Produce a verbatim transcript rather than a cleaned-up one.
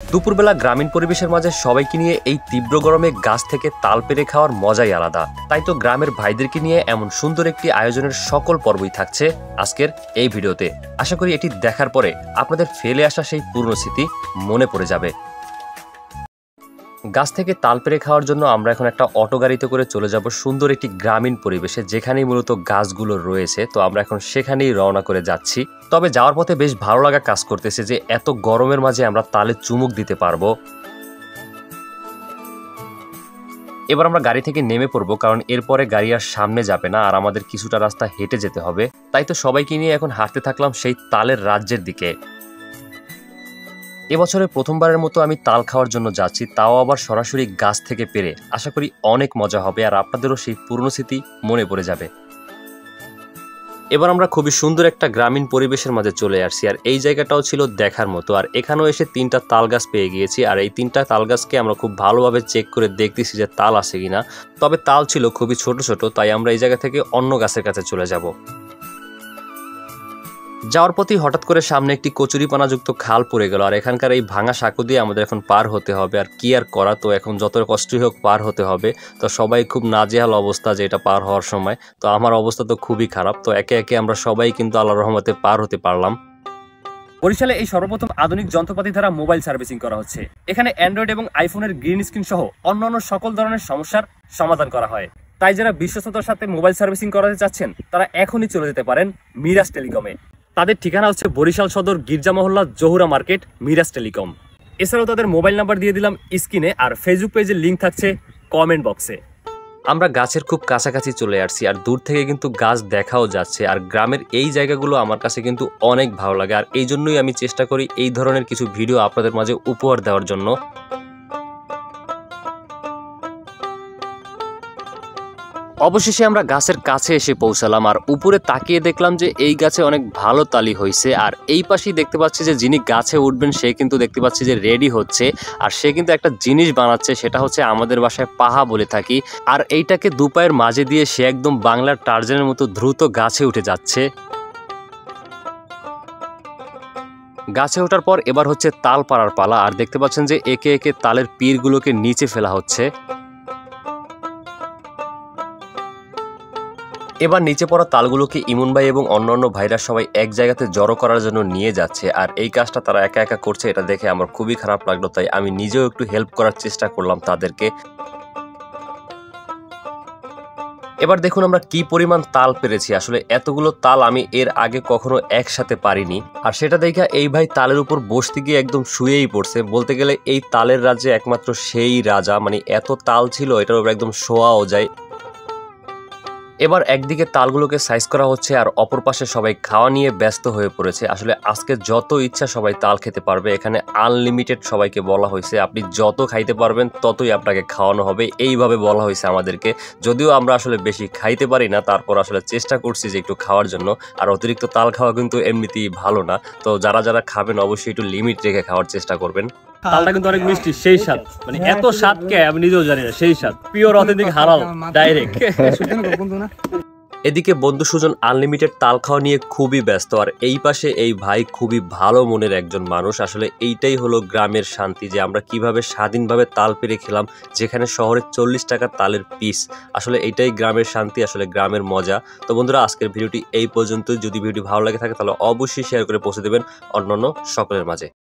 দুপুরবেলা গ্রামীণ পরিবেশের মাঝে সবাইকে নিয়ে এই তীব্র গরমে গাছ থেকে তাল পেড়ে খাওয়ার মজাই আলাদা। তাই তো গ্রামের ভাইদেরকে নিয়ে এমন সুন্দর একটি আয়োজনের সকল পর্বই থাকছে আজকের এই ভিডিওতে। আশা করি এটি দেখার পরে আপনাদের ফেলে আসা সেই পুরনো স্মৃতি মনে পড়ে যাবে। গাছ থেকে তাল পেড়ে খাওয়ার জন্য আমরা এখন একটা অটো গাড়িতে করে চলে যাব সুন্দর একটি গ্রামীণ পরিবেশে, যেখানেই মূলত গাছগুলো রয়েছে। তো আমরা এখন সেখানেই রওনা করে যাচ্ছি। তবে যাওয়ার পথে বেশ ভালো লাগা কাজ করতেছে যে এত গরমের মাঝে আমরা তালে চুমুক দিতে পারবো। এবার আমরা গাড়ি থেকে নেমে পড়বো, কারণ এরপরে গাড়ি আর সামনে যাবে না, আর আমাদের কিছুটা রাস্তা হেঁটে যেতে হবে। তাই তো সবাইকে নিয়ে এখন হাঁটতে থাকলাম সেই তালের রাজ্যের দিকে। এবছরে প্রথমবারের মতো আমি তাল খাওয়ার জন্য যাচ্ছি, তাও আবার সরাসরি গাছ থেকে পেরে। আশা করি অনেক মজা হবে আর আপনাদেরও সেই পুরনো স্মৃতি মনে পড়ে যাবে। এবার আমরা খুবই সুন্দর একটা গ্রামীণ পরিবেশের মাঝে চলে আসছি, আর এই জায়গাটাও ছিল দেখার মতো। আর এখানেও এসে তিনটা তাল গাছ পেয়ে গিয়েছি, আর এই তিনটা তাল গাছকে আমরা খুব ভালোভাবে চেক করে দেখতেছি যে তাল আছে কিনা। তবে তাল ছিল খুবই ছোট ছোট, তাই আমরা এই জায়গা থেকে অন্য গাছের কাছে চলে যাব। যাওয়ার পথে হঠাৎ করে সামনে একটি কচুরিপানাযুক্ত খাল পড়ে গেল, আর এখানকার এই ভাঙা সাঁকো দিয়ে আমাদের এখন পার হতে হবে। আর কি আর করা, তো এখন যত কষ্টই হোক পার হতে হবে। তো সবাই খুব নাজেহাল অবস্থা যে এটা পার হওয়ার সময়। তো আমার অবস্থা তো খুবই খারাপ। তো একে একে আমরা সবাই কিন্তু আল্লাহর রহমতে পার হতে পারলাম। বরিশালে এই সর্বপ্রথম আধুনিক যন্ত্রপাতি দ্বারা মোবাইল সার্ভিসিং করা হচ্ছে। এখানে অ্যান্ড্রয়েড এবং আইফোনের গ্রিন স্ক্রিন সহ অন্যান্য সকল ধরনের সমস্যার সমাধান করা হয়। তাই যারা বিশ্বস্ততার সাথে মোবাইল সার্ভিসিং করাতে চাচ্ছেন তারা এখনই চলে যেতে পারেন মিরাজ টেলিকমে। তাদের ঠিকানা হচ্ছে বরিশাল সদর গির্জা মহল্লা জহুরা মার্কেট, মিরাজ টেলিকম। এছাড়াও তাদের মোবাইল নাম্বার দিয়ে দিলাম স্ক্রিনে, আর ফেসবুক পেজের লিঙ্ক থাকছে কমেন্ট বক্সে। আমরা গাছের খুব কাছাকাছি চলে আসছি, আর দূর থেকে কিন্তু গাছ দেখাও যাচ্ছে। আর গ্রামের এই জায়গাগুলো আমার কাছে কিন্তু অনেক ভালো লাগে, আর এই জন্যই আমি চেষ্টা করি এই ধরনের কিছু ভিডিও আপনাদের মাঝে উপহার দেওয়ার জন্য। অবশেষে আমরা গাছের কাছে এসে পৌঁছালাম, আর উপরে তাকিয়ে দেখলাম যে এই গাছে অনেক ভালো তালি হয়েছে। আর এই পাশেই দেখতে পাচ্ছি যে যিনি গাছে উঠবেন সে কিন্তু দেখতে পাচ্ছি যে রেডি হচ্ছে, আর সে কিন্তু একটা জিনিস বানাচ্ছে, সেটা হচ্ছে আমাদের বাসায় পাহা বলে থাকি। আর এইটাকে দুপায়ের মাঝে দিয়ে সে একদম বাংলার টার্জানের মতো দ্রুত গাছে উঠে যাচ্ছে। গাছে ওঠার পর এবার হচ্ছে তাল পাড়ার পালা, আর দেখতে পাচ্ছেন যে একে একে তালের পীরগুলোকে নিচে ফেলা হচ্ছে। এবার নিচে পড়া তালগুলোকে ইমন ভাই এবং অন্যান্য ভাইরা সবাই এক জায়গাতে জড়ো করার জন্য নিয়ে যাচ্ছে, আর এই কাজটা তারা একা একা করছে এটা দেখে আমার খুবই খারাপ লাগলো। তাই আমি নিজেও একটু হেল্প করার চেষ্টা করলাম তাদেরকে। এবার দেখুন আমরা কি পরিমাণ তাল পেরেছি। আসলে এতগুলো তাল আমি এর আগে কখনো একসাথে পারিনি, আর সেটা দেখে এই ভাই তালের উপর বসতে গিয়ে একদম শুয়েই পড়ছে। বলতে গেলে এই তালের রাজ্যে একমাত্র সেই রাজা, মানে এত তাল ছিল এটার উপর একদম শোয়াও যায়। এবার একদিকে তালগুলোকে সাইজ করা হচ্ছে, আর অপর পাশে সবাই খাওয়া নিয়ে ব্যস্ত হয়ে পড়েছে। আসলে আজকে যত ইচ্ছা সবাই তাল খেতে পারবে, এখানে আনলিমিটেড সবাইকে বলা হয়েছে, আপনি যত খাইতে পারবেন ততই আপনাকে খাওয়ানো হবে, এইভাবে বলা হয়েছে আমাদেরকে। যদিও আমরা আসলে বেশি খাইতে পারি না, তারপর আসলে চেষ্টা করছি যে একটু খাওয়ার জন্য। আর অতিরিক্ত তাল খাওয়া কিন্তু এমনিতেই ভালো না, তো যারা যারা খাবেন অবশ্যই একটু লিমিট রেখে খাওয়ার চেষ্টা করবেন। তালটা কিন্তু অনেক মিষ্টি, সেই স্বাদ, মানে এত স্বাদ কে আমি নিজেও জানি না, সেই স্বাদ পিওর অথেন্টিক হালাল ডাইরেক্ট। এদিকে বন্ধু সুজন আনলিমিটেড তাল খাওয়া নিয়ে খুবই ব্যস্ত, আর এই পাশে এই ভাই খুবই ভালো মনের একজন মানুষ। আসলে এইটাই হলো গ্রামের শান্তি, যে আমরা কিভাবে স্বাধীনভাবে তাল পেরে খেলাম, যেখানে শহরে চল্লিশ টাকা তালের পিস। আসলে এইটাই গ্রামের শান্তি, আসলে গ্রামের মজা। তো বন্ধুরা আজকের ভিডিওটি এই পর্যন্ত। যদি ভিডিওটি ভালো লাগে থাকে তাহলে অবশ্যই শেয়ার করে পৌঁছে দেবেন অন্যান্য সকলের মাঝে।